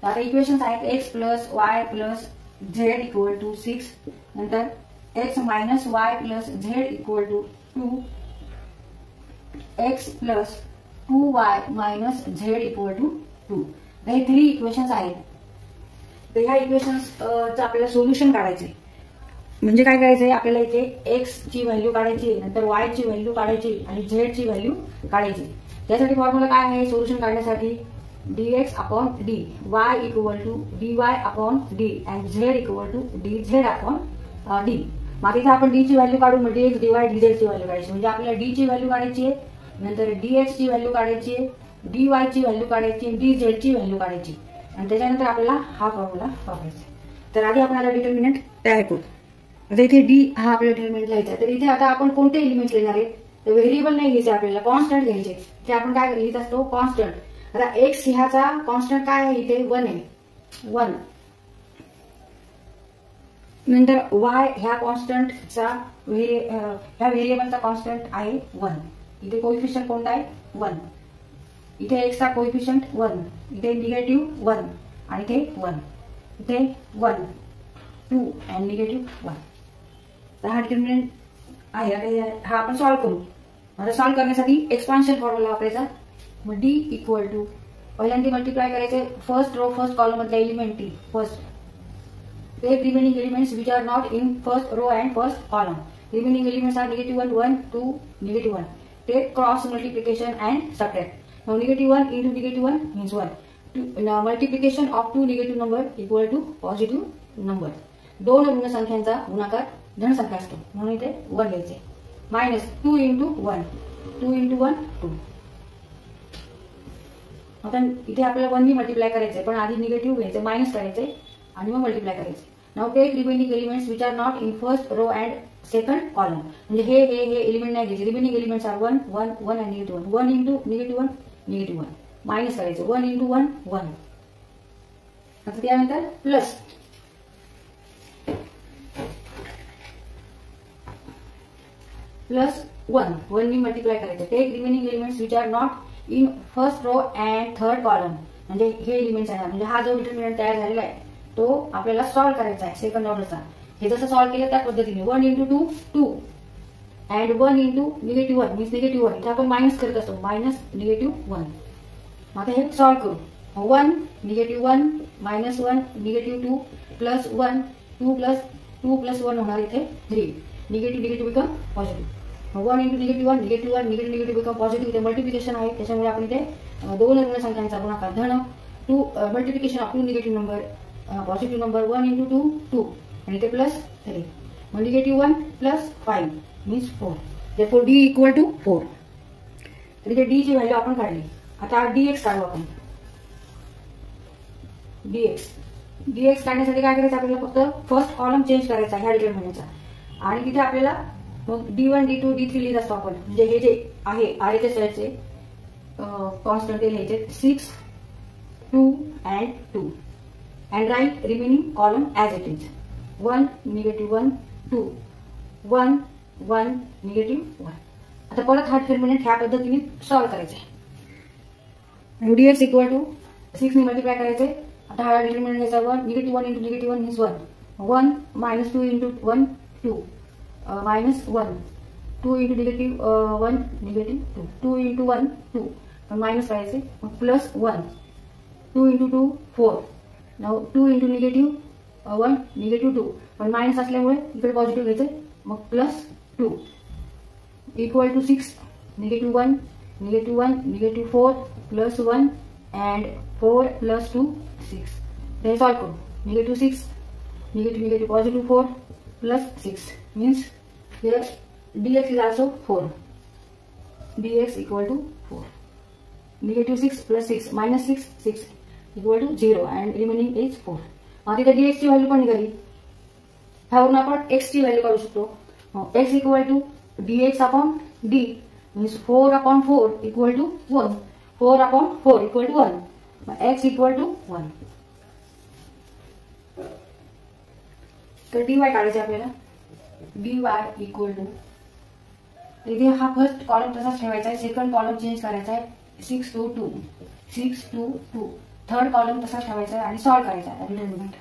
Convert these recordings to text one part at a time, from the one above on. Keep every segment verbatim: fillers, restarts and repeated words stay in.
आता इक्वेशन्स आहेत X plus Y plus Z equal to six, नंतर X minus Y plus Z equal to two, X plus two Y minus Z equal to two. हे three equations आहेत. तर ह्या इक्वेशन्सचं आपल्याला solution काढायचे. म्हणजे काय करायचंय, आपल्याला इथे एक्स ची व्हॅल्यू काढायची, नंतर वाय ची व्हॅल्यू काढायची आणि झेड ची व्हॅल्यू काढायची. त्यासाठी फॉर्म्युला काय आहे सोल्युशन काढण्यासाठी, D X upon D Y equal to D Y upon D and Z equal to D Z upon D. मग इथे आपण डी ची व्हॅल्यू काढू, म्हणजे डीएक्स डीवाय डीझेड ची व्हॅल्यू काढायची. म्हणजे आपल्याला डी ची व्हॅल्यू काढायची आहे, नंतर डीएक्स ची व्हॅल्यू काढायची आहे, डी वाय ची व्हॅल्यू काढायची, डी झेड ची व्हॅल्यू काढायची आणि त्याच्यानंतर आपल्याला हा फॉर्म्युला वापरायचा. तर आधी आपण आता डिटर्मिनंट तयार करू. आता इथे डी हा आपल्याला डिटर्मिनंट लिहायचा. तर इथे आता आपण कोणते एलिमेंट लिहिणार आहे, तर व्हेरिएबल नाही घ्यायचे आपल्याला, कॉन्स्टंट घ्यायचे. ते आपण काय लिहित असतो, कॉन्स्टंट. आता एक्स ह्याचा कॉन्स्टंट काय आहे इथे, वन आहे, वन. नंतर वाय ह्या कॉन्स्टंटचा ह्या व्हेरिएबलचा कॉन्स्टंट आहे वन. इथे कोएफिशियंट कोणता आहे, वन. इथे एक्सचा कोएफिशियंट वन, इथे निगेटिव्ह वन आणि इथे वन, इथे one two and negative one. तर हा डिटर्मिनंट आहे. हा आपण सॉल्व्ह करू. आता सॉल्व्ह करण्यासाठी एक्सपान्शन फॉर्म्युला वापरायचा. मग डी इक्वल टू पहिल्यांदा मल्टिप्लाय करायचे फर्स्ट रो फर्स्ट कॉलम मधल्या एलिमेंट टी first, take remaining elements which are not in first row and first column. Remaining elements are negative one one two negative one. Take cross multiplication and subtract. Now negative one into negative one means one. Two, now multiplication of two negative number equal to positive number. दोन ऋण संख्यांचा गुणाकार धन संख्या असतो म्हणून इथे one घ्यायचे. Minus two into one, two into one two. आता इथे आपल्याला वन नी मल्टिप्लाय करायचंय, पण आधी निगेटिव्ह घ्यायचं, मायनस करायचंय आणि मग मल्टिप्लाय करायचे. Now take remaining elements which are not in first row and second column. म्हणजे हे हे हे एलिमेंट नाही घ्यायचे. Remaining elements are one one one and negative one. One into negative one negative one, minus करायचं, one into one one. आता त्यानंतर plus plus one, one नी मल्टिप्लाय करायचं. Take remaining elements which are not in first row and third column. म्हणजे हे elements आहे. म्हणजे हा जो डिटर्मिनंट तयार झालेला आहे तो आपल्याला सॉल्व्ह करायचा आहे सेकंड ऑर्डरचा. हे जसं सॉल्व्ह केलं त्या पद्धतीने one into two two and one into negative one means negative one. इथे आपण मायनस करत असतो, मायनस निगेटिव्ह वन. आता हे सॉल्व्ह करू. One negative one minus one negative two plus one, two plus two plus one होणार इथे three. Negative negative become positive. One into negative one negative one negative negative become positive. इथे multiplication आहे त्याच्यामुळे आपण इथे दोन ऋण संख्यांचा गुणाकार धन, two multiplication of two negative number positive number, one into two two आणि इथे प्लस थ्री. मग negative one plus five means four. therefore D equal to four. तर इथे डी ची व्हॅल्यू आपण काढली. आता डीएक्स काढू आपण. डीएक्स डीएक्स काढण्यासाठी काय करायचं आपल्याला, फक्त फर्स्ट कॉलम चेंज करायचा ह्या डिटर्मिनंटचा आणि तिथे आपल्याला मग D one D two D three लिहित असतो आपण. म्हणजे हे जे आहे आर एच एस साईडचे कॉन्स्टंट ते लिहायचे six two and two and write remaining column as it is. One negative one two one one negative one. आता परत हा डिटर्मिनंट ह्या पद्धतीने सॉल्व्ह करायचे. डीएक्स इक्वल टू सिक्स ने मल्टिप्लाय करायचे. आता हा डिटर्मिनंट घ्यायचा one negative one into negative one means one. One minus two into one two minus one, two into negative one negative two, two into one two minus करायचे. मग plus one, two into two four. Now two into negative one negative two, पण minus असल्यामुळे इकडे positive घ्यायचे. मग plus two equal to six negative one negative one negative four plus one and four plus two six. हे solve करू. Negative six negative negative positive four plus six means here dx is also four. dx equal to four. Negative six plus six minus six, six equal to zero and remaining is four. आता इथे dx ची value पण निघाली. ह्यावरून आपण x ची value काढू शकतो. x equal to dx upon d means four upon four equal to one. four upon four equal to one. x equal to one. तर dy काढायचे आपल्याला. dy इक्वल टू इथे हा फर्स्ट कॉलम तसाच ठेवायचा आहे, सेकंड कॉलम चेंज करायचा आहे. Six two two six two two third column तसाच ठेवायचा आणि सॉल्व्ह करायचा डिटर्मिनंट.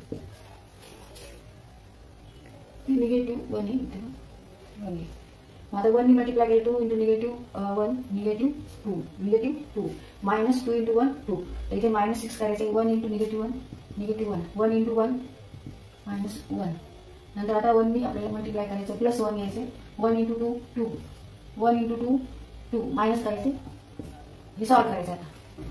निगेटिव्ह वन इथे वन मग आता वन मल्टिप्लाय केलं two into negative one negative two negative two minus two into one two. तर इथे मायनस सिक्स करायचं one into negative one negative one one into one minus one. नंतर आता वननी आपल्याला मल्टिप्लाय करायचं प्लस वन घ्यायचे one into two two one into two two minus करायचे हे सॉल्व्ह करायचं आता.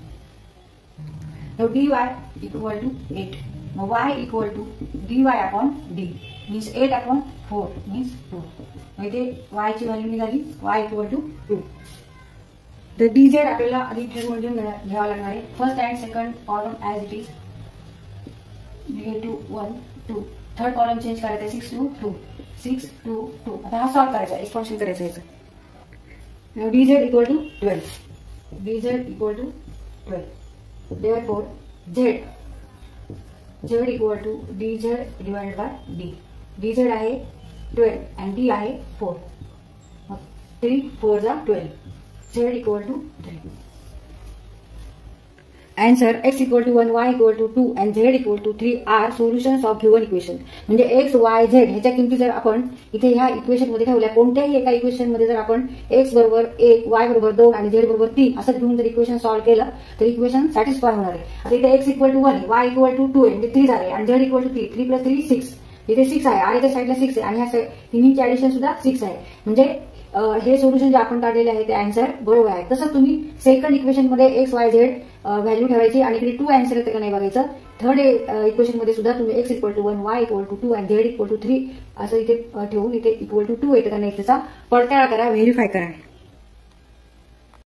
तर D Y equal to eight. मग y equal to D Y upon D means eight upon four means two. मग इथे वाय ची व्हॅल्यू निघाली वाय इक्वल टू टू. तर डी झेड आपल्याला आधी ठरवून घेऊन घ्यावा लागणार आहे. First and second column as it is negative one two. Third column change करायचा six two two six two two. आता हा सॉल्व्ह करायचा एक्सपान्शन करायचं याचं. D z equal to twelve D z equal to twelve. Therefore z z equal to D z divided by D. D z आहे twelve आणि D आहे four. मग three four जा twelve. Z equal to three. Answer x equal to one, y equal to two and z equal to three are solutions of given equation. म्हणजे x, y, z ह्याच्या किमती जर आपण इथे ह्या इक्वेशन मध्ये ठेवल्या कोणत्याही एका इक्वेशन मध्ये जर आपण x बरोबर एक, y बरोबर दोन आणि z बरोबर तीन असं घेऊन जर इक्वेशन सॉल्व्ह केलं तर इक्वेशन सॅटिस्फाय होणार आहे. आता इथे x equal to one y equal to two आहे म्हणजे थ्री झाले आणि z equal to three three plus three six. इथे सिक्स आहे आणि इथे साईडला सिक्स आहे आणि ह्या तिन्हीची ऍडिशन सुद्धा सिक्स आहे. म्हणजे हे सोल्युशन जे आपण काढलेले आहे ते आन्सर बरोबर आहे. तसंच तुम्ही सेकंड इक्वेशन मध्ये एक्स वाय झेड व्हॅल्यू ठेवायची आणि इकडे टू आन्सर येते का नाही बघायचं. थर्ड इक्वेशन मध्ये सुद्धा तुम्ही x equal to one y equal to two आणि झेड इक्वल टू थ्री असं इथे ठेवून इथे इक्वल टू टू येतं का नाही त्याचा पडताळा करा व्हेरीफाय करा.